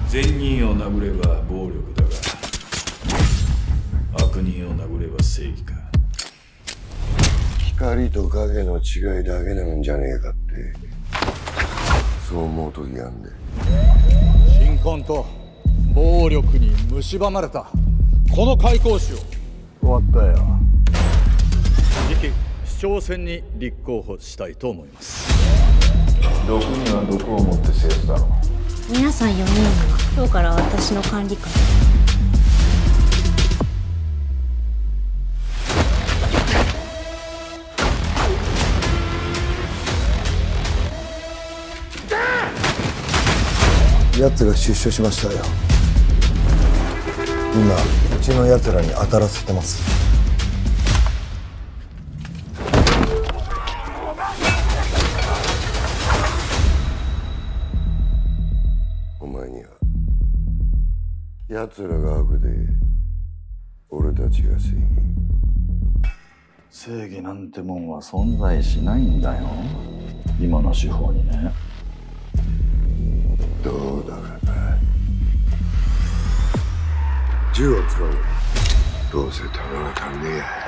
善人を殴れば暴力だが、悪人を殴れば正義か。 光と影の違いだけなんじゃねえかってそう思う時があんで。 貧困と暴力に蝕まれたこの開港市を終わったよ。次期市長選に立候補したいと思います。 毒には毒を持って制すだろう。 皆さん4人には今日から私の管理下。 奴が出所しましたよ。今うちの奴らに当たらせてます。お前には奴らが悪で俺たちが正義。 正義なんてもんは存在しないんだよ、今の司法にね。 どうだかな。銃を使う。どうせ弾が足んねえや。